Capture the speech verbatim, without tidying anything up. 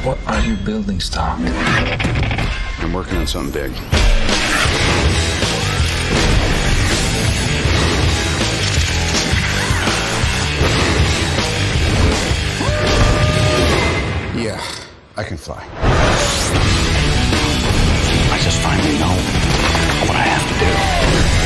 What are you building, Stark? I'm working on something big. Yeah, I can fly. I just finally know what I have to do.